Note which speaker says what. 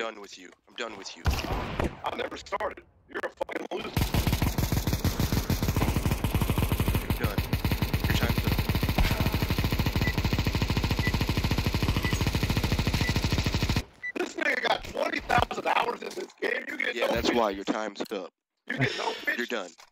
Speaker 1: done with you. I'm done with you.
Speaker 2: I never started. You're a fucking loser.
Speaker 1: You're done. Your time's up.
Speaker 2: This nigga got 20,000 hours in this game. You get
Speaker 1: Yeah,
Speaker 2: no
Speaker 1: that's
Speaker 2: bitch.
Speaker 1: why your time's up.
Speaker 2: You get no bitch.
Speaker 1: You're done.